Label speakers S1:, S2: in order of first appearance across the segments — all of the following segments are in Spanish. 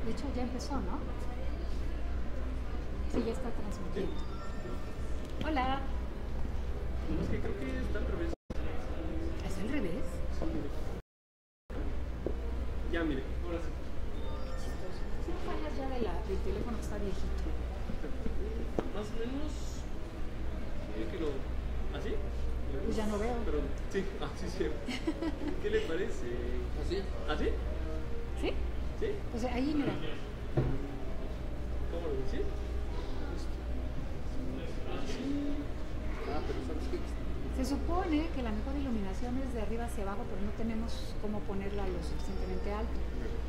S1: De hecho, ya empezó, ¿no? Sí, ya está transmitiendo. Hola.
S2: No, es que creo que está al revés.
S1: ¿Es al revés?
S2: Sí, mire. Ya, mire, ahora sí.
S1: Qué chistoso. Sí, fallas ya del teléfono que está viejito.
S2: Más o menos. Que lo. ¿Así?
S1: Pues ya no veo.
S2: Pero sí, sí. ¿Qué le parece? ¿Así? ¿Así?
S1: ¿Sí?
S2: ¿Sí?
S1: Pues ahí, mira.
S2: ¿Cómo lo decís?
S3: Pero ¿sabes qué?
S1: Se supone que la mejor iluminación es de arriba hacia abajo, pero no tenemos cómo ponerla lo suficientemente alto.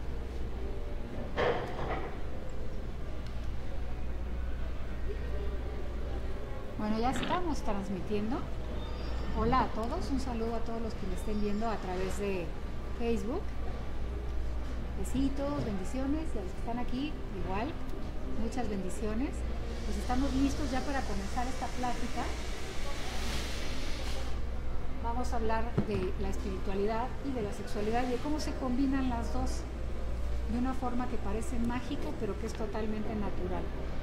S1: Bueno, ya estamos transmitiendo. Hola a todos, un saludo a todos los que me estén viendo a través de Facebook. Besitos, bendiciones, y a los que están aquí, igual, muchas bendiciones. Pues estamos listos ya para comenzar esta plática. Vamos a hablar de la espiritualidad y de la sexualidad y de cómo se combinan las dos de una forma que parece mágica, pero que es totalmente natural.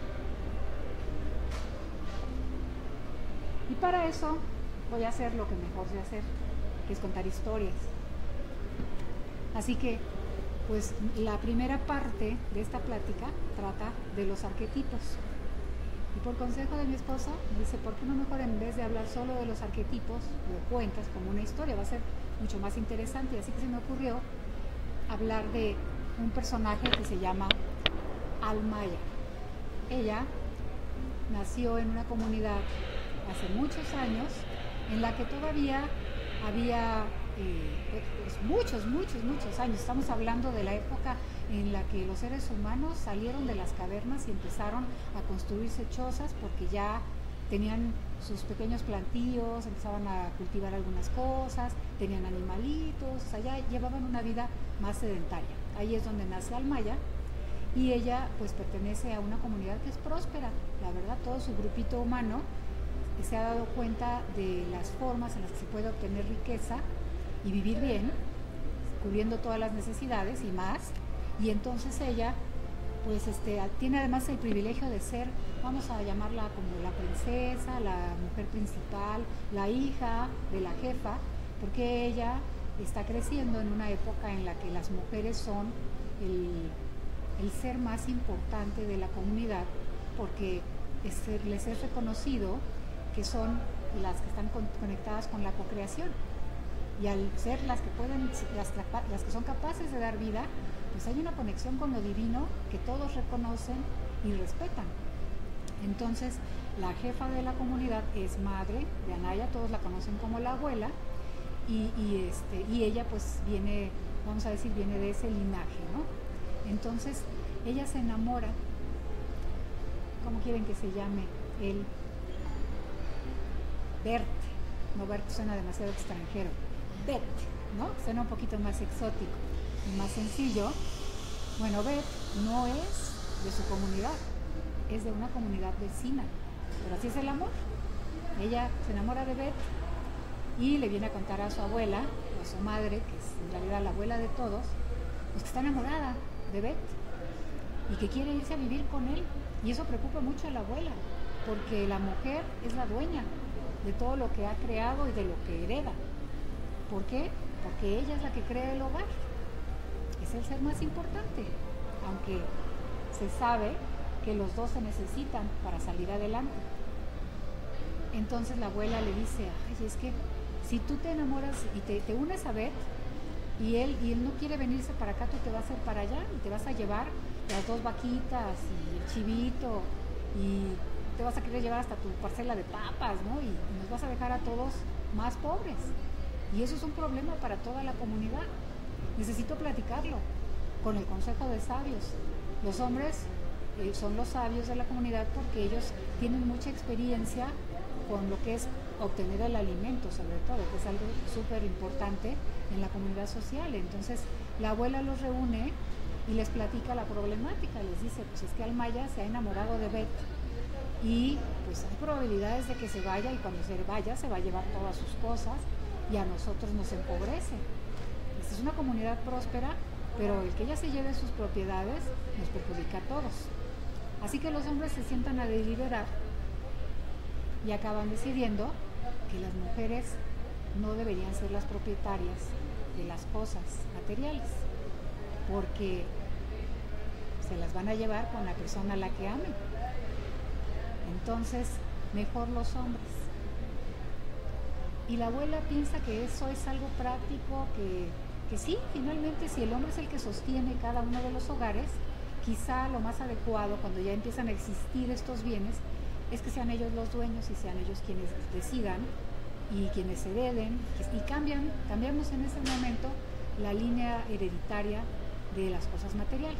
S1: Y para eso voy a hacer lo que mejor sé hacer, que es contar historias. Así que, pues, la primera parte de esta plática trata de los arquetipos. Y por consejo de mi esposa, me dice, ¿por qué no mejor en vez de hablar solo de los arquetipos, lo cuentas como una historia? Va a ser mucho más interesante. Y así que se me ocurrió hablar de un personaje que se llama Almaya. Ella nació en una comunidad hace muchos años en la que todavía había muchos años. Estamos hablando de la época en la que los seres humanos salieron de las cavernas y empezaron a construirse chozas porque ya tenían sus pequeños plantíos, empezaban a cultivar algunas cosas, tenían animalitos, o sea, ya llevaban una vida más sedentaria. Ahí es donde nace Almaya y ella pues pertenece a una comunidad que es próspera, la verdad. Todo su grupito humano se ha dado cuenta de las formas en las que se puede obtener riqueza y vivir bien, cubriendo todas las necesidades y más. Y entonces ella pues tiene además el privilegio de ser, vamos a llamarla como la princesa, la mujer principal, la hija de la jefa, porque ella está creciendo en una época en la que las mujeres son el ser más importante de la comunidad, porque les es reconocido que son las que están conectadas con la procreación, y al ser las que pueden, las que son capaces de dar vida, pues hay una conexión con lo divino que todos reconocen y respetan. Entonces la jefa de la comunidad es madre de Anaya, todos la conocen como la abuela, y ella pues viene, vamos a decir, viene de ese linaje, ¿no? Entonces ella se enamora, ¿cómo quieren que se llame él? Bert, no, Bert suena demasiado extranjero. Bert, ¿no? Suena un poquito más exótico y más sencillo. Bueno, Bert no es de su comunidad, es de una comunidad vecina, pero así es el amor. Ella se enamora de Bert y le viene a contar a su abuela, o a su madre, que es en realidad la abuela de todos, pues que está enamorada de Bert y que quiere irse a vivir con él. Y eso preocupa mucho a la abuela, porque la mujer es la dueña de todo lo que ha creado y de lo que hereda. ¿Por qué? Porque ella es la que crea el hogar. Es el ser más importante, aunque se sabe que los dos se necesitan para salir adelante. Entonces la abuela le dice, ay, es que si tú te enamoras y te unes a Bert y él no quiere venirse para acá, tú te vas a ir para allá y te vas a llevar las 2 vaquitas y el chivito y te vas a querer llevar hasta tu parcela de papas, ¿no? Y nos vas a dejar a todos más pobres. Y eso es un problema para toda la comunidad. Necesito platicarlo con el consejo de sabios. Los hombres son los sabios de la comunidad porque ellos tienen mucha experiencia con lo que es obtener el alimento, sobre todo, que es algo súper importante en la comunidad social. Entonces la abuela los reúne y les platica la problemática. Les dice, pues es que Almaya se ha enamorado de Bert y pues hay probabilidades de que se vaya, y cuando se vaya se va a llevar todas sus cosas y a nosotros nos empobrece. Esta es una comunidad próspera, pero el que ella se lleve sus propiedades nos perjudica a todos. Así que los hombres se sientan a deliberar y acaban decidiendo que las mujeres no deberían ser las propietarias de las cosas materiales, porque se las van a llevar con la persona a la que amen. Entonces, mejor los hombres. Y la abuela piensa que eso es algo práctico, que sí, finalmente, si el hombre es el que sostiene cada uno de los hogares, quizá lo más adecuado cuando ya empiezan a existir estos bienes es que sean ellos los dueños y sean ellos quienes decidan y quienes hereden, y cambiamos en ese momento la línea hereditaria de las cosas materiales.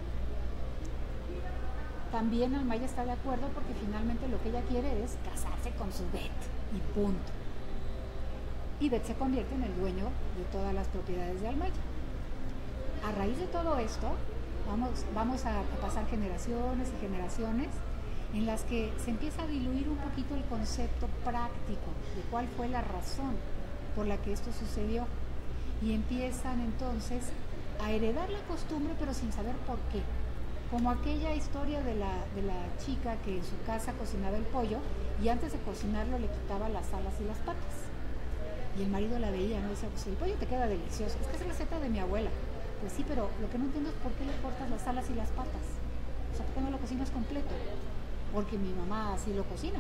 S1: También Almaya está de acuerdo porque finalmente lo que ella quiere es casarse con su Bet y punto. Y Bet se convierte en el dueño de todas las propiedades de Almaya. A raíz de todo esto, vamos a pasar generaciones y generaciones en las que se empieza a diluir un poquito el concepto práctico de cuál fue la razón por la que esto sucedió, y empiezan entonces a heredar la costumbre pero sin saber por qué, como aquella historia de la chica que en su casa cocinaba el pollo y antes de cocinarlo le quitaba las alas y las patas, y el marido la veía, ¿no? Decía, pues el pollo te queda delicioso, es que es receta de mi abuela. Pues sí, pero lo que no entiendo es por qué le cortas las alas y las patas, o sea, ¿por qué no lo cocinas completo? Porque mi mamá así lo cocina.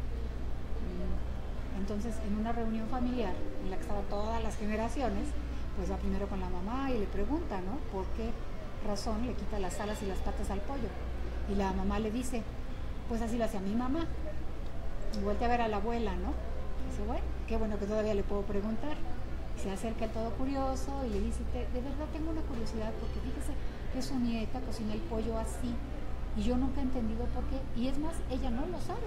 S1: Entonces, en una reunión familiar en la que estaban todas las generaciones, pues va primero con la mamá y le pregunta, ¿no? ¿Por qué razón le quita las alas y las patas al pollo? Y la mamá le dice, pues así lo hacía mi mamá. Y vuelve a ver a la abuela, ¿no? Y dice, bueno, qué bueno que todavía le puedo preguntar. Se acerca el todo curioso y le dice, de verdad tengo una curiosidad, porque fíjese que su nieta cocina el pollo así. Y yo nunca he entendido por qué. Y es más, ella no lo sabe.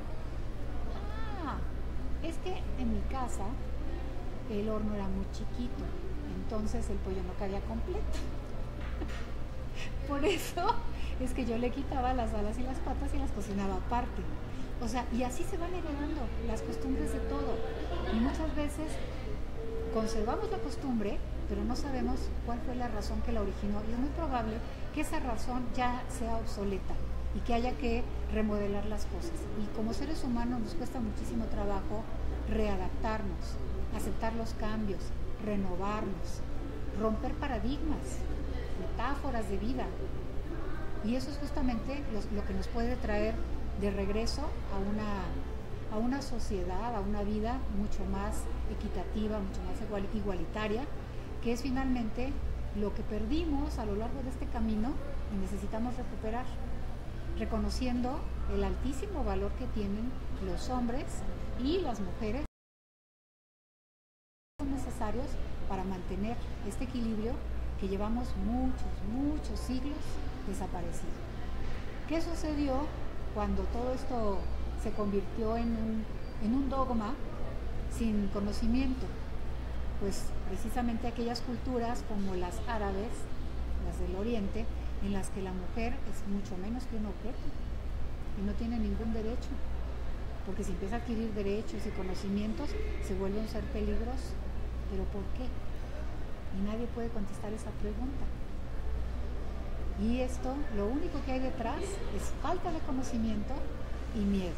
S1: Es que en mi casa el horno era muy chiquito, entonces el pollo no cabía completo. Por eso es que yo le quitaba las alas y las patas y las cocinaba aparte. O sea, y así se van heredando las costumbres de todo. Y muchas veces conservamos la costumbre, pero no sabemos cuál fue la razón que la originó. Y es muy probable que esa razón ya sea obsoleta y que haya que remodelar las cosas. Y como seres humanos nos cuesta muchísimo trabajo readaptarnos, aceptar los cambios, renovarnos, romper paradigmas, metáforas de vida. Y eso es justamente lo que nos puede traer de regreso a una sociedad, a una vida mucho más equitativa, mucho más igualitaria, que es finalmente lo que perdimos a lo largo de este camino y necesitamos recuperar, reconociendo el altísimo valor que tienen los hombres y las mujeres necesarios para mantener este equilibrio que llevamos muchos siglos desaparecido. ¿Qué sucedió cuando todo esto se convirtió en un dogma sin conocimiento? Pues precisamente aquellas culturas como las árabes, las del Oriente, en las que la mujer es mucho menos que un objeto y no tiene ningún derecho, porque si empieza a adquirir derechos y conocimientos se vuelve un ser peligroso. ¿Pero por qué? Y nadie puede contestar esa pregunta. Y esto, lo único que hay detrás es falta de conocimiento y miedo.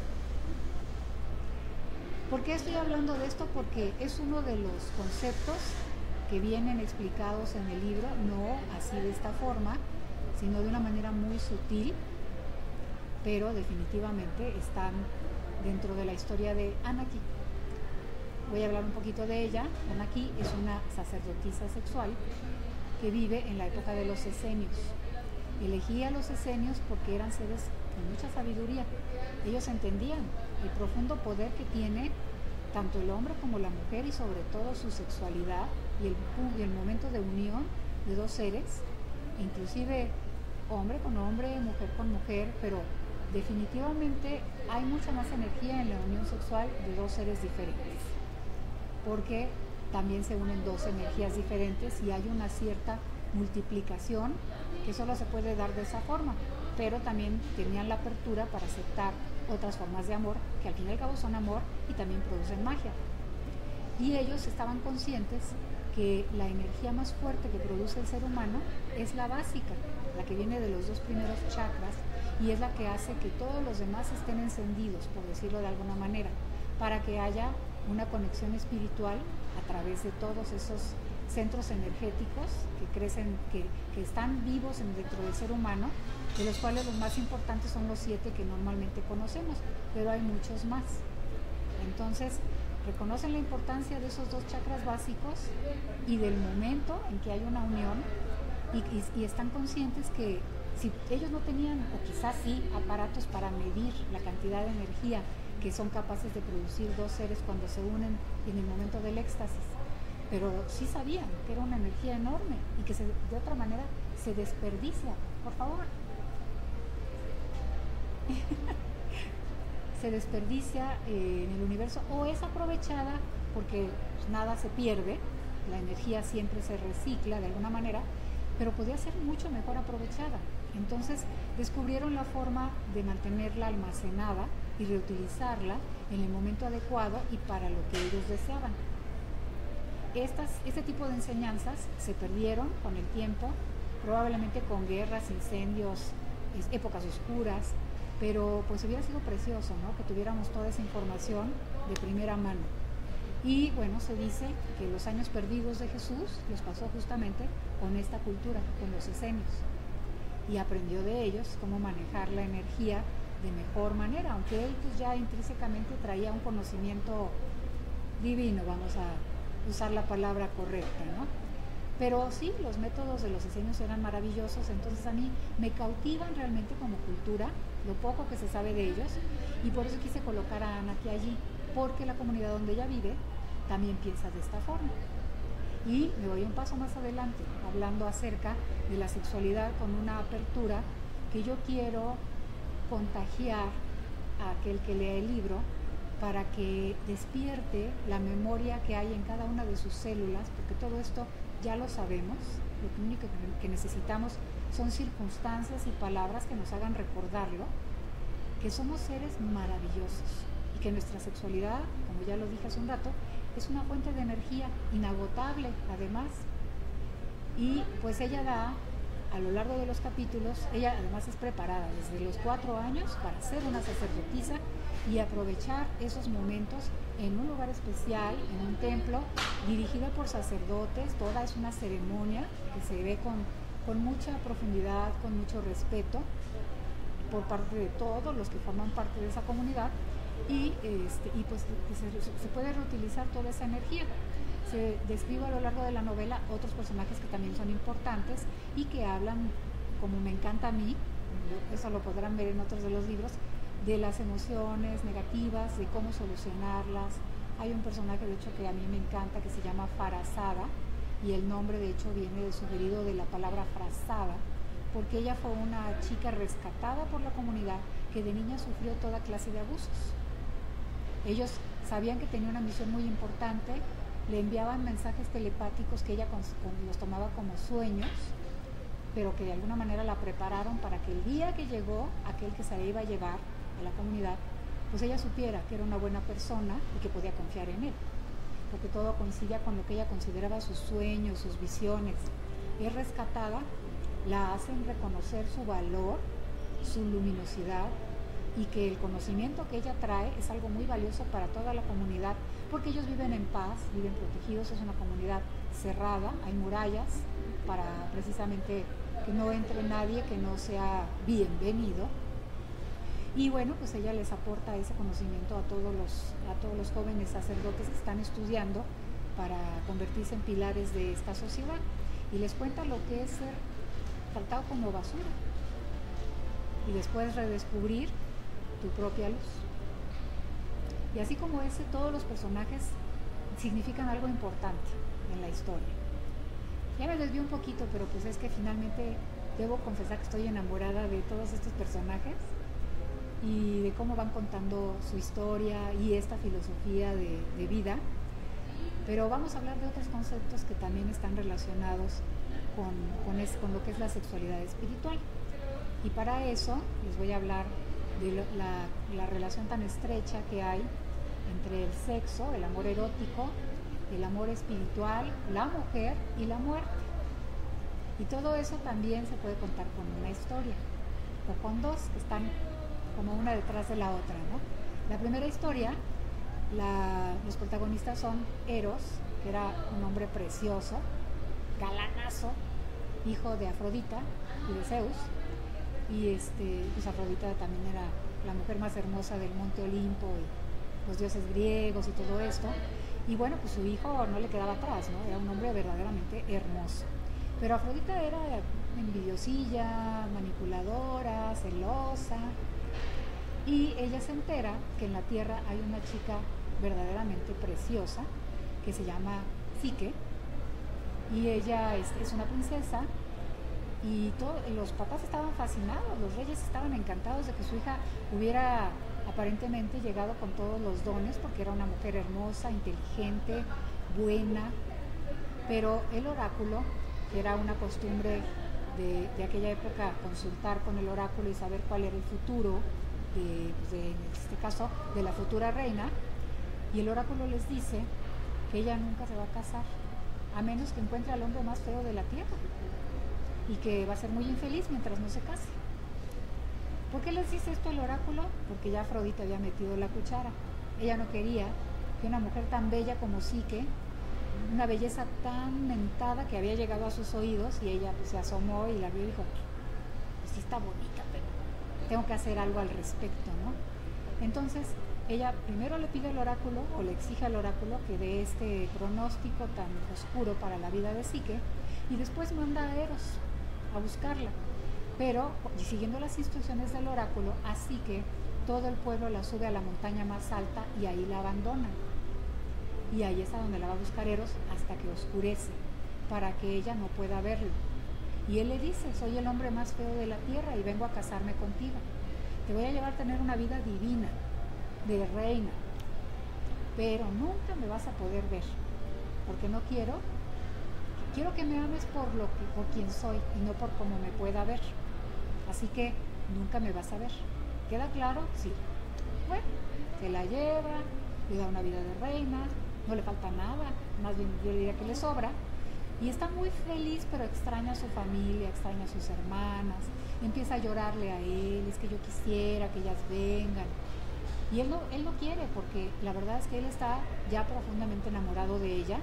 S1: ¿Por qué estoy hablando de esto? Porque es uno de los conceptos que vienen explicados en el libro, no así de esta forma, sino de una manera muy sutil, pero definitivamente están dentro de la historia de Anaki. Voy a hablar un poquito de ella. Anaki es una sacerdotisa sexual que vive en la época de los esenios. Elegí a los esenios porque eran seres con mucha sabiduría. Ellos entendían el profundo poder que tiene tanto el hombre como la mujer, y sobre todo su sexualidad y el momento de unión de dos seres, inclusive hombre con hombre, mujer con mujer, pero definitivamente hay mucha más energía en la unión sexual de dos seres diferentes, porque también se unen dos energías diferentes y hay una cierta multiplicación que solo se puede dar de esa forma, pero también tenían la apertura para aceptar otras formas de amor, que al fin y al cabo son amor y también producen magia. Y ellos estaban conscientes que la energía más fuerte que produce el ser humano es la básica, la que viene de los 2 primeros chakras, y es la que hace que todos los demás estén encendidos, por decirlo de alguna manera, para que haya una conexión espiritual a través de todos esos centros energéticos que crecen, que están vivos dentro del ser humano, de los cuales los más importantes son los 7 que normalmente conocemos, pero hay muchos más. Entonces, reconocen la importancia de esos 2 chakras básicos y del momento en que hay una unión, y están conscientes que si ellos no tenían, o quizás sí, aparatos para medir la cantidad de energía que son capaces de producir 2 seres cuando se unen en el momento del éxtasis, pero sí sabían que era una energía enorme y que de otra manera se desperdicia, por favor. Se desperdicia en el universo, o es aprovechada porque pues, nada se pierde, la energía siempre se recicla de alguna manera, pero podía ser mucho mejor aprovechada. Entonces descubrieron la forma de mantenerla almacenada y reutilizarla en el momento adecuado y para lo que ellos deseaban. Este tipo de enseñanzas se perdieron con el tiempo, probablemente con guerras, incendios, épocas oscuras, pero pues hubiera sido precioso, ¿no?, que tuviéramos toda esa información de primera mano. Y bueno, se dice que los años perdidos de Jesús los pasó justamente con esta cultura, con los esenios, y aprendió de ellos cómo manejar la energía de mejor manera, aunque él pues ya intrínsecamente traía un conocimiento divino, vamos a usar la palabra correcta, ¿no? Pero sí, los métodos de los esenios eran maravillosos, entonces a mí me cautivan realmente como cultura, lo poco que se sabe de ellos, y por eso quise colocar a Ana aquí allí, porque la comunidad donde ella vive también piensa de esta forma. Y me voy un paso más adelante, hablando acerca de la sexualidad con una apertura que yo quiero contagiar a aquel que lea el libro, para que despierte la memoria que hay en cada una de sus células, porque todo esto ya lo sabemos, lo único que necesitamos son circunstancias y palabras que nos hagan recordarlo, que somos seres maravillosos y que nuestra sexualidad, como ya lo dije hace un rato, es una fuente de energía inagotable además. Y pues ella da, a lo largo de los capítulos, ella además es preparada desde los 4 años para ser una sacerdotisa y aprovechar esos momentos en un lugar especial, en un templo, dirigido por sacerdotes. Toda es una ceremonia que se ve con mucha profundidad, con mucho respeto por parte de todos los que forman parte de esa comunidad, y pues se puede reutilizar toda esa energía. Se describe a lo largo de la novela otros personajes que también son importantes y que hablan, como me encanta a mí, eso lo podrán ver en otros de los libros, de las emociones negativas, de cómo solucionarlas. Hay un personaje de hecho que a mí me encanta, que se llama Farazada, y el nombre de hecho viene sugerido de la palabra frazada, porque ella fue una chica rescatada por la comunidad que de niña sufrió toda clase de abusos. Ellos sabían que tenía una misión muy importante, le enviaban mensajes telepáticos que ella los tomaba como sueños, pero que de alguna manera la prepararon para que el día que llegó aquel que se la iba a llevar a la comunidad, pues ella supiera que era una buena persona y que podía confiar en él, porque todo coincidía con lo que ella consideraba sus sueños, sus visiones. Es rescatada, la hacen reconocer su valor, su luminosidad, y que el conocimiento que ella trae es algo muy valioso para toda la comunidad, porque ellos viven en paz, viven protegidos, es una comunidad cerrada, hay murallas para precisamente que no entre nadie que no sea bienvenido. Y bueno, pues ella les aporta ese conocimiento a todos los jóvenes sacerdotes que están estudiando para convertirse en pilares de esta sociedad, y les cuenta lo que es ser tratado como basura y después redescubrir tu propia luz. Y así como ese, todos los personajes significan algo importante en la historia. Ya me desvío un poquito, pero pues es que finalmente debo confesar que estoy enamorada de todos estos personajes y de cómo van contando su historia y esta filosofía de vida. Pero vamos a hablar de otros conceptos que también están relacionados con lo que es la sexualidad espiritual. Y para eso les voy a hablar de la relación tan estrecha que hay entre el sexo, el amor erótico, el amor espiritual, la mujer y la muerte. Y todo eso también se puede contar con una historia, o con dos que están como una detrás de la otra, ¿no? La primera historia, los protagonistas son Eros, que era un hombre precioso, galanazo, hijo de Afrodita y de Zeus, y pues Afrodita también era la mujer más hermosa del monte Olimpo y los dioses griegos y todo esto, y bueno, pues su hijo no le quedaba atrás, ¿no? Era un hombre verdaderamente hermoso, pero Afrodita era envidiosilla, manipuladora, celosa, y ella se entera que en la tierra hay una chica verdaderamente preciosa que se llama Psique, y ella es una princesa, y los papás estaban fascinados, los reyes estaban encantados de que su hija hubiera aparentemente llegado con todos los dones, porque era una mujer hermosa, inteligente, buena, pero el oráculo, que era una costumbre de aquella época, consultar con el oráculo y saber cuál era el futuro, en este caso de la futura reina, y el oráculo les dice que ella nunca se va a casar, a menos que encuentre al hombre más feo de la tierra, y que va a ser muy infeliz mientras no se case. ¿Por qué les dice esto el oráculo? Porque ya Afrodita había metido la cuchara. Ella no quería que una mujer tan bella como Psique, una belleza tan mentada que había llegado a sus oídos, y ella pues se asomó y la vio y dijo, pues sí está bonita, pero tengo que hacer algo al respecto, ¿no? Entonces ella primero le pide al oráculo, o le exige al oráculo, que dé este pronóstico tan oscuro para la vida de Psique, y después manda a Eros a buscarla, pero siguiendo las instrucciones del oráculo, así que todo el pueblo la sube a la montaña más alta y ahí la abandona, y ahí es a donde la va a buscar Eros hasta que oscurece, para que ella no pueda verlo. Y él le dice, soy el hombre más feo de la tierra y vengo a casarme contigo, te voy a llevar a tener una vida divina, de reina, pero nunca me vas a poder ver, porque no quiero que me ames por quien soy y no por cómo me pueda ver, así que nunca me vas a ver. ¿Queda claro? Sí. Bueno, se la lleva, le da una vida de reina, no le falta nada, más bien yo diría que le sobra, y está muy feliz, pero extraña a su familia, extraña a sus hermanas, empieza a llorarle a él, es que yo quisiera que ellas vengan, y él no quiere, porque la verdad es que él está ya profundamente enamorado de ella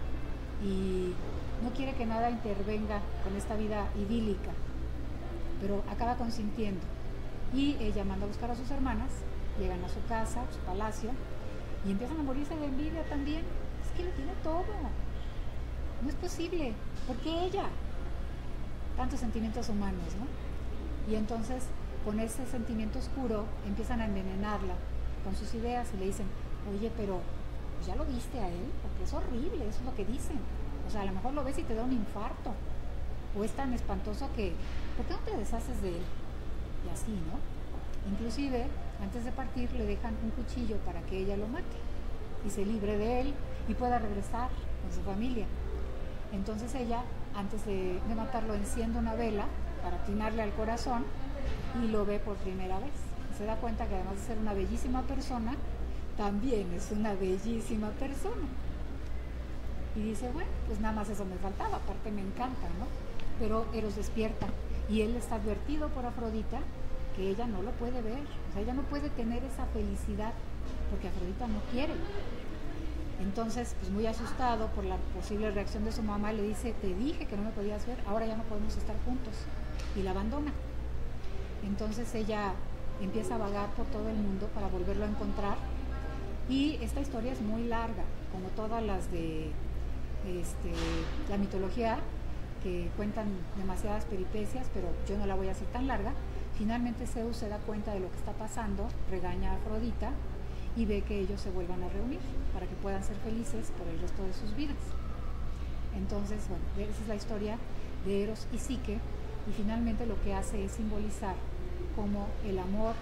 S1: y no quiere que nada intervenga con esta vida idílica, pero acaba consintiendo, y ella manda a buscar a sus hermanas, llegan a su casa, a su palacio, y empiezan a morirse de envidia también. Es que lo tiene todo, no es posible, ¿por qué ella? Tantos sentimientos humanos, ¿no? Y entonces con ese sentimiento oscuro empiezan a envenenarla con sus ideas y le dicen, oye, pero pues ya lo viste a él, porque es horrible, eso es lo que dicen, o sea, a lo mejor lo ves y te da un infarto, o es tan espantoso que, ¿por qué no te deshaces de él? Y así, ¿no? Inclusive, antes de partir le dejan un cuchillo para que ella lo mate y se libre de él y pueda regresar con su familia. Entonces ella, antes de matarlo, enciende una vela para atinarle al corazón y lo ve por primera vez. Y se da cuenta que además de ser una bellísima persona, también es una bellísima persona. Y dice, bueno, pues nada más eso me faltaba, aparte me encanta, ¿no? Pero Eros despierta y él está advertido por Afrodita que ella no lo puede ver, o sea, ella no puede tener esa felicidad porque Afrodita no quiere. Entonces, pues muy asustado por la posible reacción de su mamá, le dice, te dije que no me podías ver, ahora ya no podemos estar juntos, y la abandona. Entonces ella empieza a vagar por todo el mundo para volverlo a encontrar, y esta historia es muy larga, como todas las de la mitología, que cuentan demasiadas peripecias, pero yo no la voy a hacer tan larga. Finalmente Zeus se da cuenta de lo que está pasando, regaña a Afrodita y ve que ellos se vuelvan a reunir para que puedan ser felices por el resto de sus vidas. Entonces, bueno, esa es la historia de Eros y Psique, y finalmente lo que hace es simbolizar cómo el amor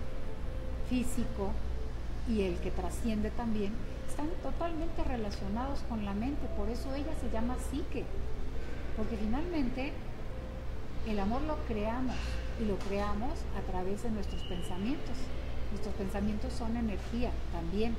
S1: físico y el que trasciende también están totalmente relacionados con la mente, por eso ella se llama Psique, porque finalmente el amor lo creamos, y lo creamos a través de nuestros pensamientos. Nuestros pensamientos son energía también,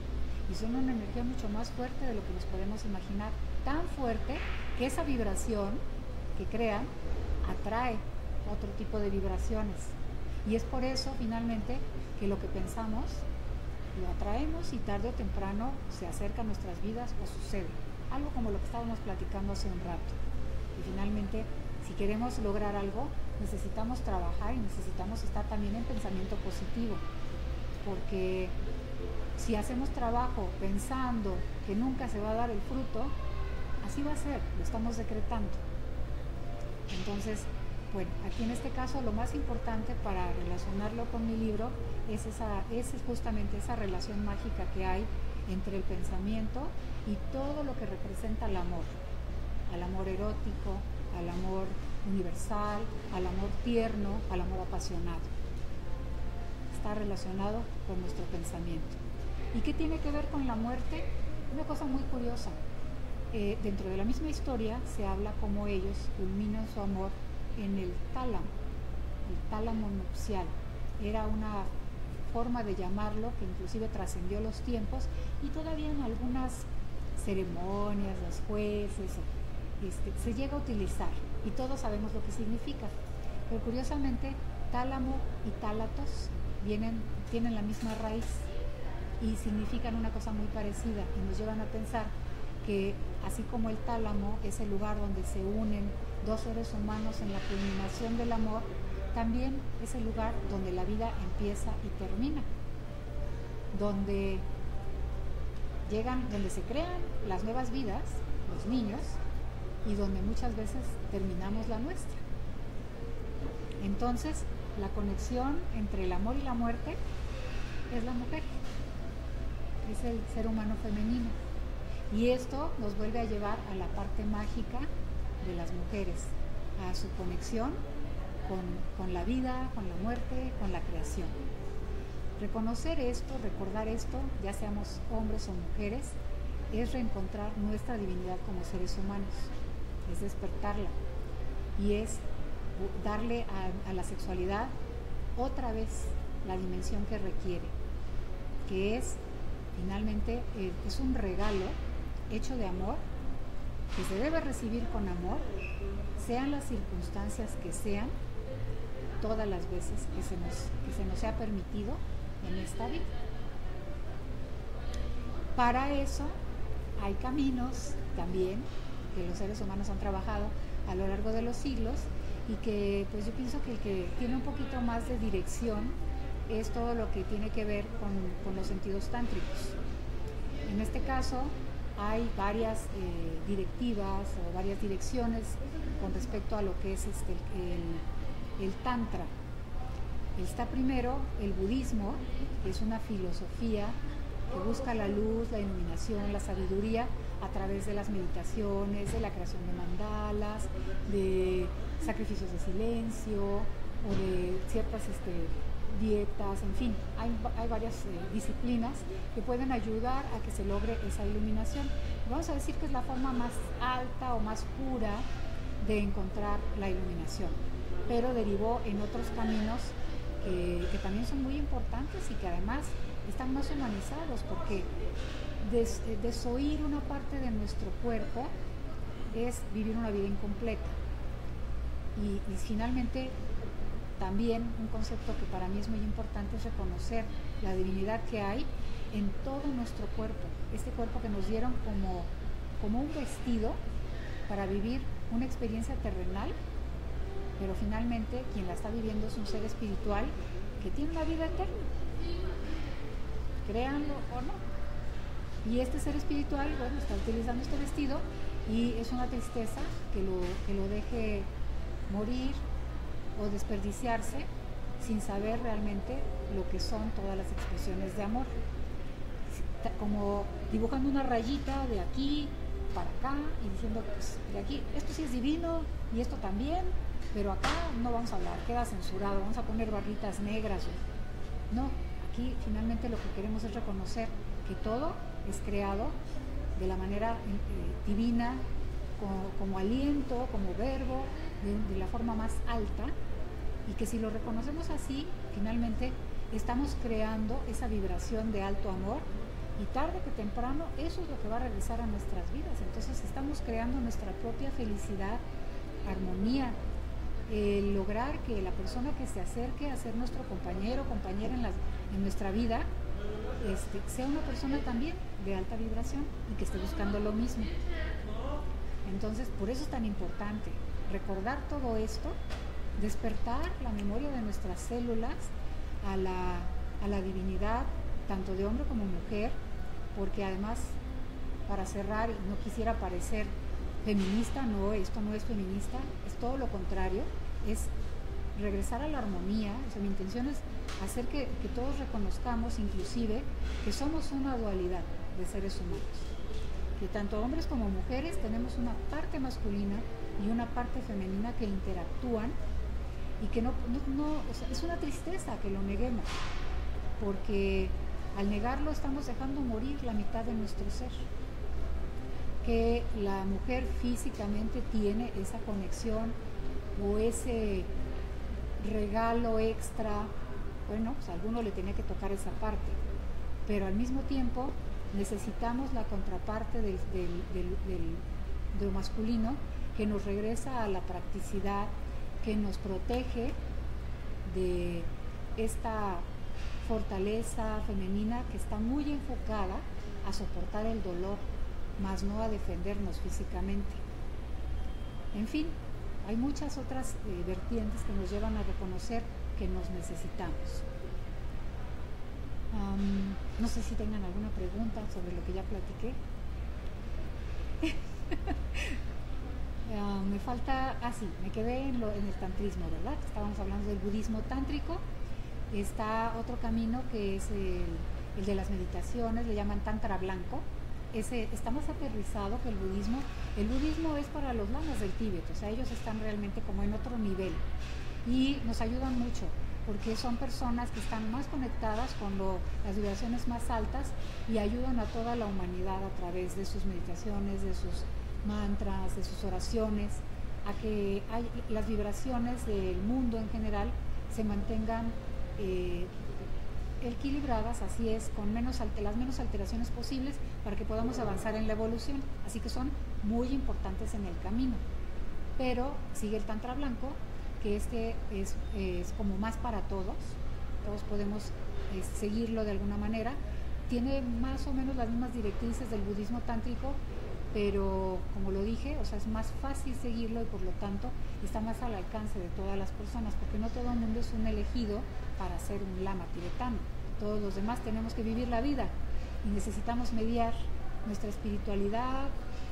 S1: y son una energía mucho más fuerte de lo que nos podemos imaginar, tan fuerte que esa vibración que crean atrae otro tipo de vibraciones, y es por eso finalmente que lo que pensamos lo atraemos y tarde o temprano se acerca a nuestras vidas o sucede, algo como lo que estábamos platicando hace un rato. Y finalmente, si queremos lograr algo, necesitamos trabajar y necesitamos estar también en pensamiento positivo, porque si hacemos trabajo pensando que nunca se va a dar el fruto, así va a ser, lo estamos decretando. Entonces, bueno, aquí en este caso lo más importante para relacionarlo con mi libro es justamente esa relación mágica que hay entre el pensamiento y todo lo que representa el amor, al amor erótico, al amor universal, al amor tierno, al amor apasionado. Está relacionado con nuestro pensamiento. ¿Y qué tiene que ver con la muerte? Una cosa muy curiosa. Dentro de la misma historia se habla cómo ellos culminan su amor en el tálamo nupcial. Era una forma de llamarlo que inclusive trascendió los tiempos, y todavía en algunas ceremonias, los jueces, se llega a utilizar, y todos sabemos lo que significa. Pero curiosamente, tálamo y tálatos tienen la misma raíz y significan una cosa muy parecida, y nos llevan a pensar que así como el tálamo es el lugar donde se unen dos seres humanos en la culminación del amor, también es el lugar donde la vida empieza y termina, donde se crean las nuevas vidas, los niños, y donde muchas veces terminamos la nuestra. Entonces, la conexión entre el amor y la muerte es la mujer, es el ser humano femenino. Y esto nos vuelve a llevar a la parte mágica de las mujeres, a su conexión con la vida, con la muerte, con la creación. Reconocer esto, recordar esto, ya seamos hombres o mujeres, es reencontrar nuestra divinidad como seres humanos, es despertarla, y es darle a la sexualidad otra vez la dimensión que requiere, que es finalmente es un regalo hecho de amor, que se debe recibir con amor, sean las circunstancias que sean, todas las veces que se nos sea permitido en esta vida. Para eso hay caminos también que los seres humanos han trabajado a lo largo de los siglos, y que pues yo pienso que el que tiene un poquito más de dirección es todo lo que tiene que ver con los sentidos tántricos. En este caso hay varias directivas o varias direcciones con respecto a lo que es el tantra. Está primero el budismo, que es una filosofía que busca la luz, la iluminación, la sabiduría a través de las meditaciones, de la creación de mandalas, de sacrificios de silencio o de ciertas dietas, en fin, hay varias disciplinas que pueden ayudar a que se logre esa iluminación. Vamos a decir que es la forma más alta o más pura de encontrar la iluminación, pero derivó en otros caminos que también son muy importantes y que además están más humanizados, porque desoír una parte de nuestro cuerpo es vivir una vida incompleta. Y finalmente también un concepto que para mí es muy importante es reconocer la divinidad que hay en todo nuestro cuerpo, este cuerpo que nos dieron como un vestido para vivir una experiencia terrenal, pero finalmente quien la está viviendo es un ser espiritual que tiene una vida eterna, créanlo o no. Y este ser espiritual, bueno, está utilizando este vestido, y es una tristeza que lo deje morir o desperdiciarse sin saber realmente lo que son todas las expresiones de amor, como dibujando una rayita de aquí para acá y diciendo, pues de aquí esto sí es divino y esto también, pero acá no vamos a hablar, queda censurado, vamos a poner barritas negras. No, aquí finalmente lo que queremos es reconocer que todo es creado de la manera divina, como aliento, como verbo, de la forma más alta, y que si lo reconocemos así, finalmente estamos creando esa vibración de alto amor Y tarde que temprano eso es lo que va a regresar a nuestras vidas. Entonces estamos creando nuestra propia felicidad, armonía, lograr que la persona que se acerque a ser nuestro compañero o compañera en nuestra vida sea una persona también de alta vibración y que esté buscando lo mismo. Entonces, por eso es tan importante recordar todo esto, despertar la memoria de nuestras células a la divinidad, tanto de hombre como mujer, porque además, para cerrar, y no quisiera parecer feminista, no, esto no es feminista, es todo lo contrario, es regresar a la armonía. O sea, mi intención es hacer que todos reconozcamos inclusive que somos una dualidad de seres humanos, que tanto hombres como mujeres tenemos una parte masculina y una parte femenina que interactúan, y que no o sea, es una tristeza que lo neguemos, porque al negarlo estamos dejando morir la mitad de nuestro ser. Que la mujer físicamente tiene esa conexión o ese regalo extra, bueno, pues a alguno le tenía que tocar esa parte, pero al mismo tiempo necesitamos la contraparte de lo masculino, que nos regresa a la practicidad, que nos protege de esta fortaleza femenina que está muy enfocada a soportar el dolor, más no a defendernos físicamente. En fin, hay muchas otras vertientes que nos llevan a reconocer que nos necesitamos. No sé si tengan alguna pregunta sobre lo que ya platiqué. Me falta, sí, me quedé en el tantrismo, ¿verdad? Estábamos hablando del budismo tántrico. Está otro camino que es el de las meditaciones, le llaman tantra blanco. Ese está más aterrizado que el budismo. El budismo es para los lamas del Tíbet, o sea, ellos están realmente como en otro nivel y nos ayudan mucho porque son personas que están más conectadas con las vibraciones más altas y ayudan a toda la humanidad a través de sus meditaciones, de sus mantras, de sus oraciones, a que las vibraciones del mundo en general se mantengan equilibradas, así es, con las menos alteraciones posibles para que podamos avanzar en la evolución. Así que son muy importantes en el camino. Pero sigue el Tantra Blanco, que es como más para todos podemos seguirlo de alguna manera. Tiene más o menos las mismas directrices del budismo tántrico, pero como lo dije, o sea, es más fácil seguirlo y por lo tanto está más al alcance de todas las personas, porque no todo el mundo es un elegido para ser un lama tibetano. Todos los demás tenemos que vivir la vida y necesitamos mediar nuestra espiritualidad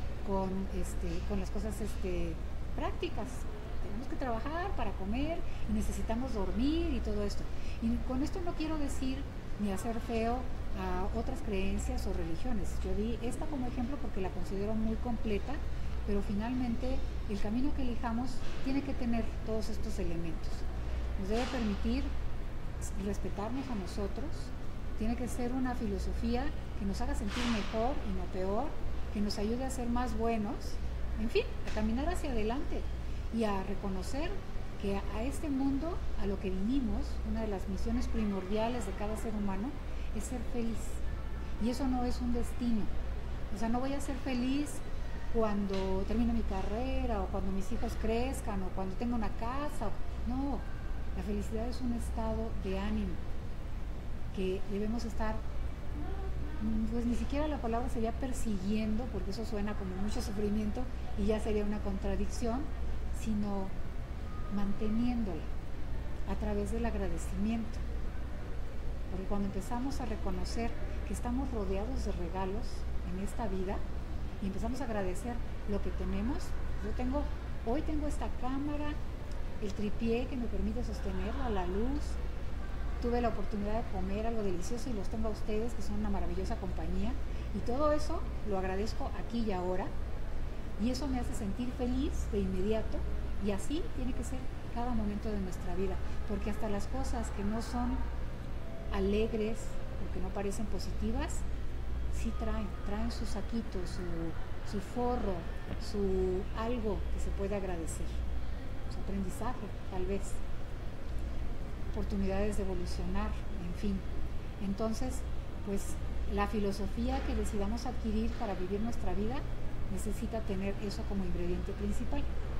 S1: con las cosas prácticas. Tenemos que trabajar para comer y necesitamos dormir y todo esto. Y con esto no quiero decir ni hacer feo a otras creencias o religiones. Yo di esta como ejemplo porque la considero muy completa, pero finalmente el camino que elijamos tiene que tener todos estos elementos. Nos debe permitir respetarnos a nosotros, tiene que ser una filosofía que nos haga sentir mejor y no peor, que nos ayude a ser más buenos, en fin, a caminar hacia adelante y a reconocer que a este mundo, a lo que vinimos, una de las misiones primordiales de cada ser humano es ser feliz. Y eso no es un destino. O sea, no voy a ser feliz cuando termine mi carrera o cuando mis hijos crezcan o cuando tenga una casa. No, la felicidad es un estado de ánimo que debemos estar, pues ni siquiera la palabra sería persiguiendo, porque eso suena como mucho sufrimiento y ya sería una contradicción, sino manteniéndola a través del agradecimiento. Porque cuando empezamos a reconocer que estamos rodeados de regalos en esta vida y empezamos a agradecer lo que tenemos, hoy tengo esta cámara, el tripié que me permite sostenerla, la luz, tuve la oportunidad de comer algo delicioso y los tengo a ustedes, que son una maravillosa compañía, y todo eso lo agradezco aquí y ahora, y eso me hace sentir feliz de inmediato, y así tiene que ser cada momento de nuestra vida, porque hasta las cosas que no son alegres o que no parecen positivas, sí traen su saquito, su forro, su algo que se puede agradecer, su aprendizaje tal vez, oportunidades de evolucionar, en fin. Entonces, pues la filosofía que decidamos adquirir para vivir nuestra vida necesita tener eso como ingrediente principal.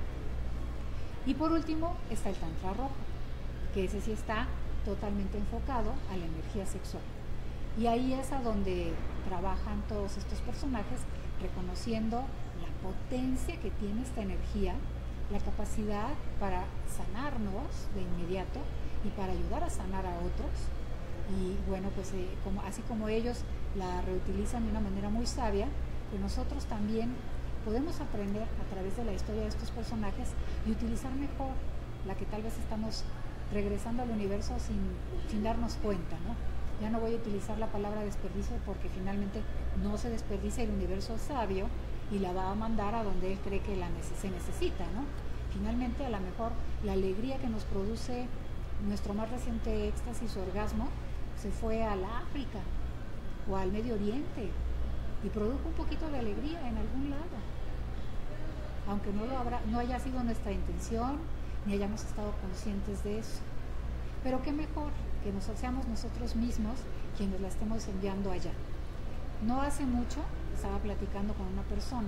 S1: Y por último está el Tantra Rojo, que ese sí está totalmente enfocado a la energía sexual. Y ahí es a donde trabajan todos estos personajes, reconociendo la potencia que tiene esta energía, la capacidad para sanarnos de inmediato y para ayudar a sanar a otros. Y bueno, pues así como ellos la reutilizan de una manera muy sabia, pues nosotros también podemos aprender a través de la historia de estos personajes y utilizar mejor la que tal vez estamos regresando al universo sin darnos cuenta, ¿no? Ya no voy a utilizar la palabra desperdicio porque finalmente no se desperdicia, el universo es sabio y la va a mandar a donde él cree que se necesita, ¿no? Finalmente, a lo mejor la alegría que nos produce nuestro más reciente éxtasis o orgasmo se fue al África o al Medio Oriente y produjo un poquito de alegría en algún lado, aunque no haya sido nuestra intención ni hayamos estado conscientes de eso. Pero qué mejor que seamos nosotros mismos quienes la estemos enviando allá. No hace mucho estaba platicando con una persona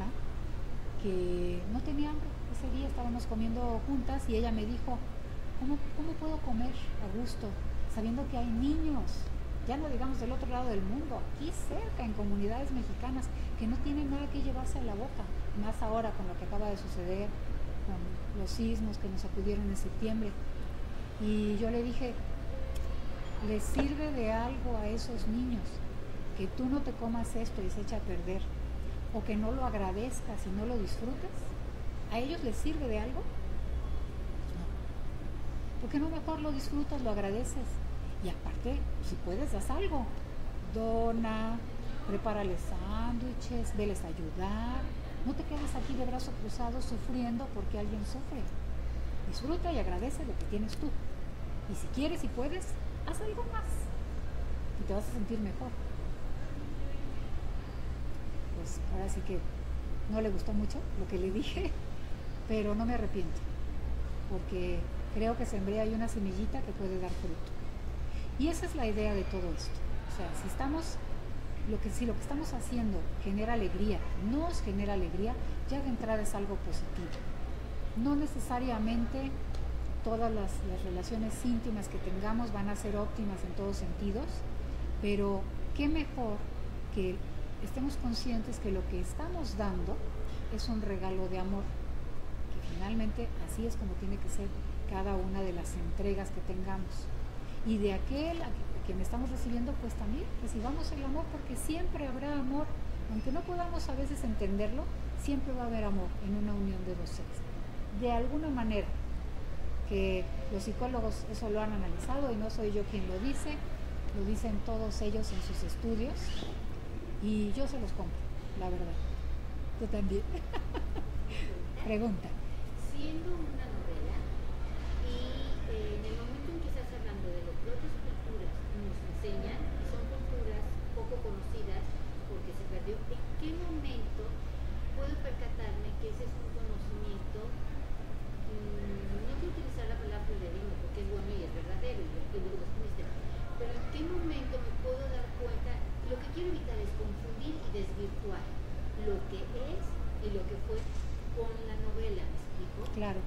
S1: que no tenía hambre. Ese día estábamos comiendo juntas y ella me dijo, ¿cómo puedo comer a gusto sabiendo que hay niños, ya no digamos del otro lado del mundo, aquí cerca en comunidades mexicanas que no tienen nada que llevarse a la boca, más ahora con lo que acaba de suceder, con los sismos que nos sacudieron en septiembre? Y yo le dije, ¿les sirve de algo a esos niños que tú no te comas esto y se echa a perder? ¿O que no lo agradezcas y no lo disfrutes? ¿A ellos les sirve de algo? Pues no. ¿Por qué no mejor lo disfrutas, lo agradeces? Y aparte, si puedes, haz algo. Dona, prepárales sándwiches, veles a ayudar. No te quedes aquí de brazos cruzados sufriendo porque alguien sufre. Disfruta y agradece lo que tienes tú. Y si quieres y puedes, haz algo más. Y te vas a sentir mejor. Pues ahora sí que no le gustó mucho lo que le dije, pero no me arrepiento, porque creo que sembré ahí una semillita que puede dar fruto. Y esa es la idea de todo esto. O sea, si lo que estamos haciendo genera alegría, nos genera alegría, ya de entrada es algo positivo. No necesariamente todas las relaciones íntimas que tengamos van a ser óptimas en todos sentidos, pero qué mejor que estemos conscientes que lo que estamos dando es un regalo de amor, que finalmente así es como tiene que ser cada una de las entregas que tengamos. Y de aquel a quien estamos recibiendo, pues también recibamos el amor, porque siempre habrá amor, aunque no podamos a veces entenderlo, siempre va a haber amor en una unión de dos seres. De alguna manera, que los psicólogos eso lo han analizado y no soy yo quien lo dicen todos ellos en sus estudios y yo se los compro, la verdad. Tú también. Pregunta.
S3: Siendo una novela y en el momento en que estás hablando de lo que otras culturas nos enseñan, y son culturas poco conocidas porque se perdió, ¿en qué momento puedo percatarme que ese es un conocimiento? No quiero utilizar la palabra pluralismo porque es bueno y es verdadero y lo descubriste, pero ¿en qué momento me puedo dar cuenta? Lo que quiero evitar es confundir y desvirtuar lo que es y lo que fue con la novela, ¿me explico?
S1: Claro.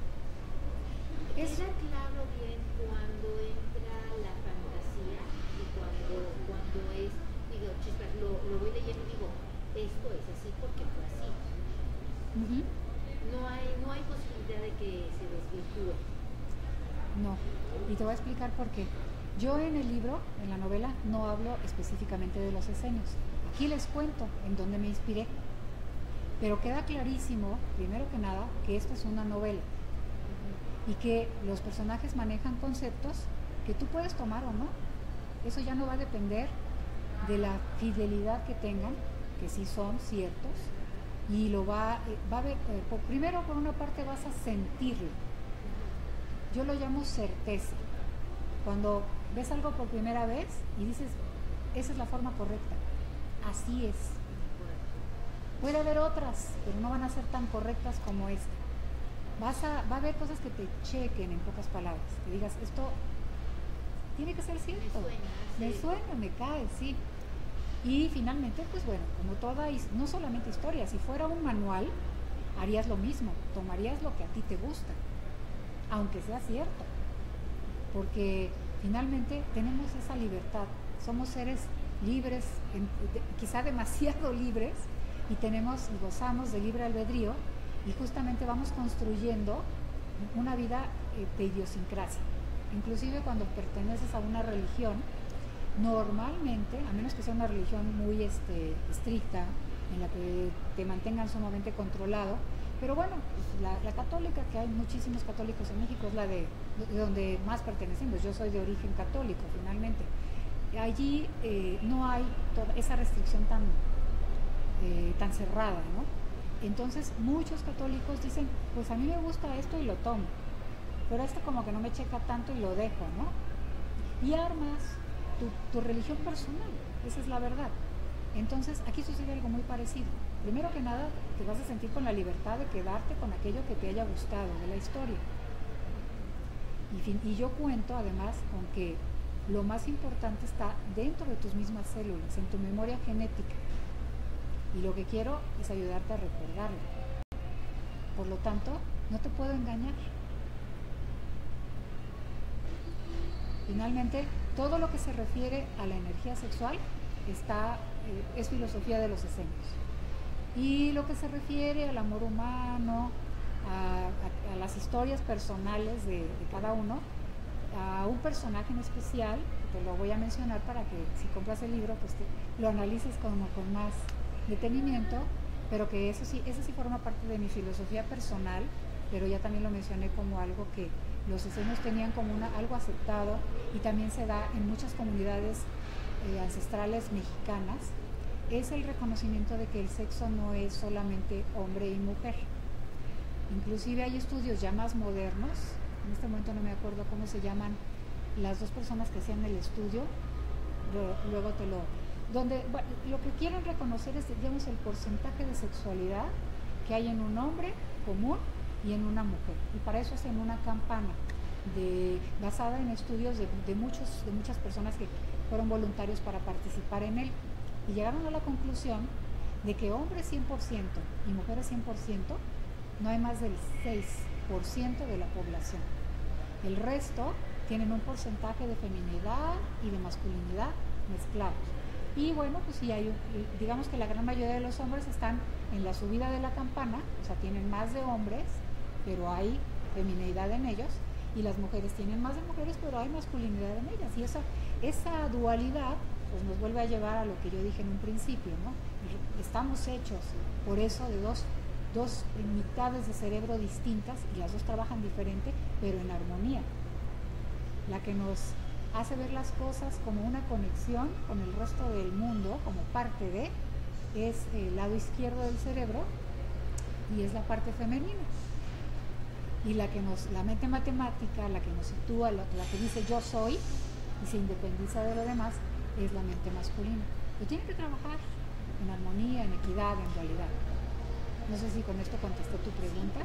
S3: Queda claro bien cuando entra la fantasía y cuando es, digo, chispa, lo voy leyendo y digo, esto es así porque fue así.
S1: Uh-huh.
S3: No hay posibilidad de que se desvirtúe.
S1: No, y te voy a explicar por qué. Yo en el libro, en la novela, no hablo específicamente de los esenios. Aquí les cuento en dónde me inspiré. Pero queda clarísimo, primero que nada, que esto es una novela. Y que los personajes manejan conceptos que tú puedes tomar o no. Eso ya no va a depender de la fidelidad que tengan, que sí son ciertos. Y lo va a ver, primero por una parte vas a sentirlo. Yo lo llamo certeza. Cuando ves algo por primera vez y dices, esa es la forma correcta, así es. Puede haber otras, pero no van a ser tan correctas como esta. Va a haber cosas que te chequen, en pocas palabras, que digas, esto tiene que ser cierto. Me suena, me cae, sí. Y finalmente, pues bueno, como toda, no solamente historia, si fuera un manual, harías lo mismo, tomarías lo que a ti te gusta, aunque sea cierto, porque finalmente tenemos esa libertad, somos seres libres, quizá demasiado libres, y gozamos de libre albedrío, y justamente vamos construyendo una vida de idiosincrasia. Inclusive cuando perteneces a una religión, normalmente, a menos que sea una religión muy estricta, en la que te mantengan sumamente controlado, pero bueno, pues la católica, que hay muchísimos católicos en México, es la de donde más pertenecemos. Yo soy de origen católico, finalmente. Allí no hay toda esa restricción tan cerrada, ¿no? Entonces muchos católicos dicen, pues a mí me gusta esto y lo tomo, pero esto como que no me checa tanto y lo dejo, ¿no? Y armas tu religión personal, esa es la verdad. Entonces aquí sucede algo muy parecido. Primero que nada, te vas a sentir con la libertad de quedarte con aquello que te haya gustado de la historia. Y yo cuento además con que lo más importante está dentro de tus mismas células, en tu memoria genética. Y lo que quiero es ayudarte a recordarlo. Por lo tanto, no te puedo engañar. Finalmente, todo lo que se refiere a la energía sexual es filosofía de los esenios. Y lo que se refiere al amor humano, a las historias personales de cada uno, a un personaje en especial, te lo voy a mencionar para que si compras el libro, pues lo analices con más detenimiento, pero que eso sí forma parte de mi filosofía personal, pero ya también lo mencioné como algo que los esenios tenían como algo aceptado, y también se da en muchas comunidades ancestrales mexicanas, es el reconocimiento de que el sexo no es solamente hombre y mujer. Inclusive hay estudios ya más modernos, en este momento no me acuerdo cómo se llaman las dos personas que hacían el estudio, luego donde lo que quieren reconocer es, digamos, el porcentaje de sexualidad que hay en un hombre común y en una mujer, y para eso hacen una campana basada en estudios de muchas personas que fueron voluntarios para participar en él, y llegaron a la conclusión de que hombres 100% y mujeres 100% no hay más del 6% de la población. El resto tienen un porcentaje de feminidad y de masculinidad mezclados. Y bueno, pues sí, digamos que la gran mayoría de los hombres están en la subida de la campana, o sea, tienen más de hombres, pero hay feminidad en ellos, y las mujeres tienen más de mujeres, pero hay masculinidad en ellas. Y esa dualidad pues nos vuelve a llevar a lo que yo dije en un principio, ¿no? Estamos hechos por eso de dos mitades de cerebro distintas, y las dos trabajan diferente, pero en armonía. La que nos hace ver las cosas como una conexión con el resto del mundo, como parte de, es el lado izquierdo del cerebro, y es la parte femenina. Y la mente matemática, la que nos sitúa, la que dice yo soy y se independiza de lo demás, es la mente masculina. Pero tiene que trabajar en armonía, en equidad, en realidad. No sé si con esto contesté tu pregunta.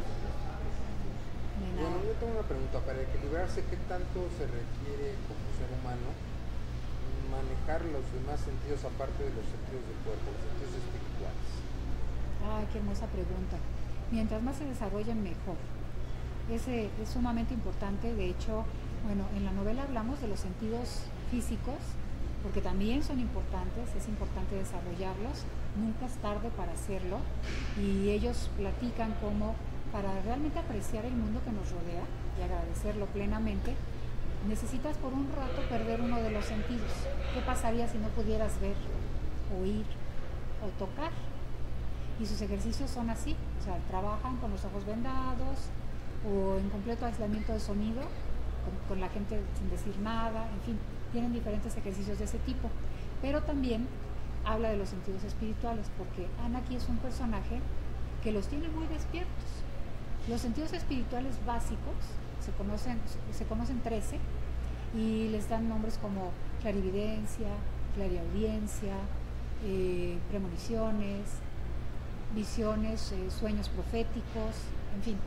S4: Bueno, yo tengo una pregunta. Para equilibrarse, ¿qué tanto se requiere como ser humano manejar los demás sentidos aparte de los sentidos del cuerpo, los sentidos espirituales?
S1: Ay, qué hermosa pregunta. Mientras más se desarrollen, mejor. Es sumamente importante. De hecho, bueno, en la novela hablamos de los sentidos físicos, porque también son importantes, es importante desarrollarlos, nunca es tarde para hacerlo, y ellos platican cómo para realmente apreciar el mundo que nos rodea y agradecerlo plenamente, necesitas por un rato perder uno de los sentidos. ¿Qué pasaría si no pudieras ver, oír o tocar? Y sus ejercicios son así, o sea, trabajan con los ojos vendados o en completo aislamiento de sonido, con la gente sin decir nada, en fin, tienen diferentes ejercicios de ese tipo. Pero también habla de los sentidos espirituales, porque Anaki es un personaje que los tiene muy despiertos. Los sentidos espirituales básicos se conocen 13, y les dan nombres como clarividencia, clariaudiencia, premoniciones, visiones, sueños proféticos, en fin.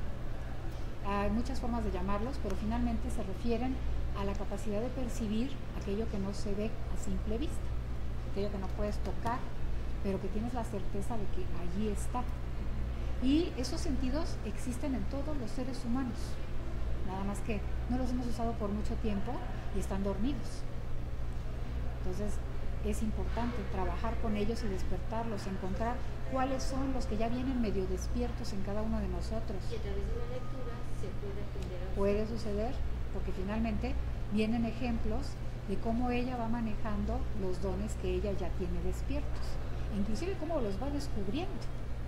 S1: Hay muchas formas de llamarlos, pero finalmente se refieren a la capacidad de percibir aquello que no se ve a simple vista. aquello que no puedes tocar, pero que tienes la certeza de que allí está. Y esos sentidos existen en todos los seres humanos, nada más que no los hemos usado por mucho tiempo y están dormidos. Entonces es importante trabajar con ellos y despertarlos, encontrar cuáles son los que ya vienen medio despiertos en cada uno de nosotros.
S3: Y a través de la lectura se puede aprender a...
S1: Puede suceder, porque finalmente vienen ejemplos de cómo ella va manejando los dones que ella ya tiene despiertos, inclusive cómo los va descubriendo.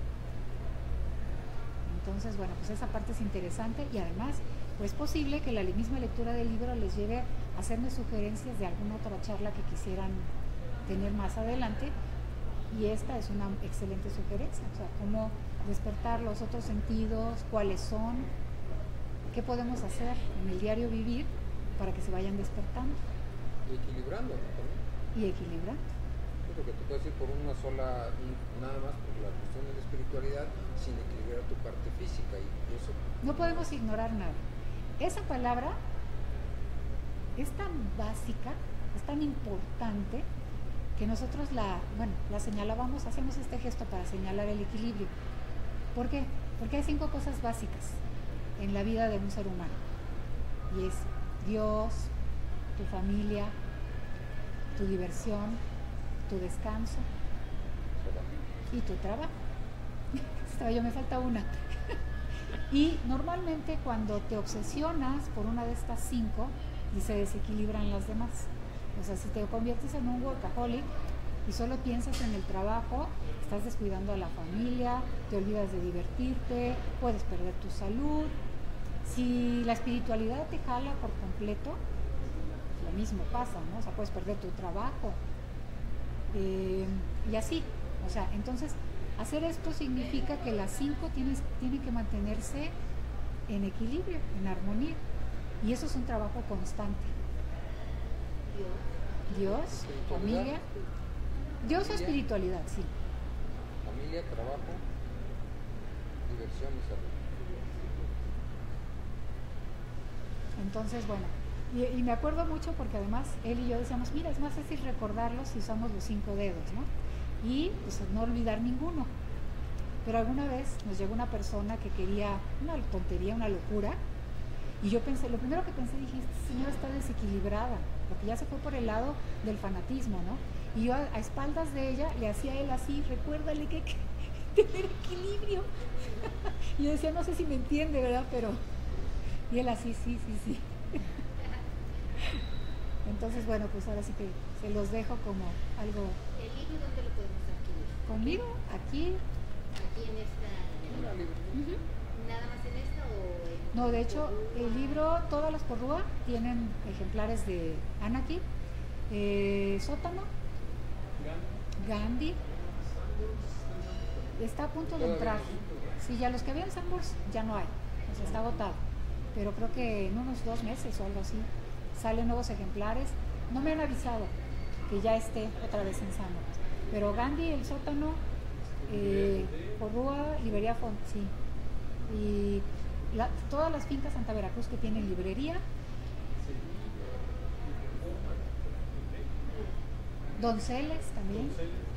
S1: Entonces, bueno, pues esa parte es interesante y además, pues es posible que la misma lectura del libro les lleve a hacerme sugerencias de alguna otra charla que quisieran tener más adelante, y esta es una excelente sugerencia, o sea, cómo despertar los otros sentidos, cuáles son, qué podemos hacer en el diario vivir para que se vayan despertando.
S4: Y equilibrando, ¿no? También.
S1: Y equilibrando.
S4: Porque te puedes ir por una sola, nada más por la cuestión de la espiritualidad, sin equilibrar tu parte física, y eso...
S1: No podemos ignorar nada. Esa palabra es tan básica, es tan importante, que nosotros la señalábamos, hacemos este gesto para señalar el equilibrio. ¿Por qué? Porque hay 5 cosas básicas en la vida de un ser humano, y es Dios, tu familia, tu diversión, tu descanso y tu trabajo. Yo me falta una. Y normalmente cuando te obsesionas por una de estas 5 y se desequilibran las demás. O sea, si te conviertes en un workaholic y solo piensas en el trabajo, estás descuidando a la familia, te olvidas de divertirte, puedes perder tu salud. Si la espiritualidad te jala por completo, lo mismo pasa, ¿no? O sea, puedes perder tu trabajo. Y así, o sea, entonces hacer esto significa que las 5 tienen que mantenerse en equilibrio, en armonía, y eso es un trabajo constante. Dios, familia, Dios o espiritualidad, sí.
S4: Familia, trabajo, diversión y salud.
S1: Entonces, bueno, y me acuerdo mucho porque además él y yo decíamos, mira, es más fácil recordarlos si usamos los 5 dedos, ¿no? Y pues no olvidar ninguno. Pero alguna vez nos llegó una persona que quería una tontería, una locura, y yo pensé, lo primero que pensé, dije, esta señora está desequilibrada, porque ya se fue por el lado del fanatismo, ¿no? Y yo a espaldas de ella le hacía a él así, recuérdale que hay que tener equilibrio. Y yo decía, no sé si me entiende, ¿verdad? Pero... Y él así, sí. Entonces, bueno, pues ahora sí que se los dejo como algo...
S3: ¿El libro dónde lo podemos adquirir?
S1: ¿Conmigo? Aquí.
S3: Aquí en esta... ¿Nada más en esta o en...?
S1: No, de hecho, el libro, todas las Porrúa tienen ejemplares de Anarchy, Sótano, Gandhi. Está a punto de entrar. Sí, ya los que había en Sanborns ya no hay, o sea, está agotado. Pero creo que en unos 2 meses o algo así salen nuevos ejemplares. No me han avisado que ya esté otra vez en Sanborns. Pero Gandhi, el Sótano, Porrúa, Librería Font, sí. Y todas las fincas Santa Veracruz que tienen librería. Donceles también.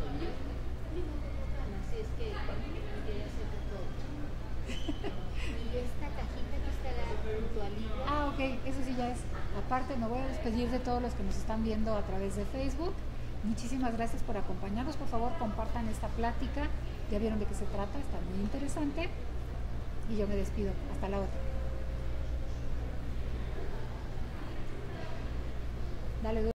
S3: Así es que quería hacer todo. Y esta cajita que está junto al libro.
S1: Ah, ok, eso sí ya es. Aparte, me voy a despedir de todos los que nos están viendo a través de Facebook. Muchísimas gracias por acompañarnos. Por favor, compartan esta plática. Ya vieron de qué se trata, está muy interesante. Y yo me despido. Hasta la otra. Dale.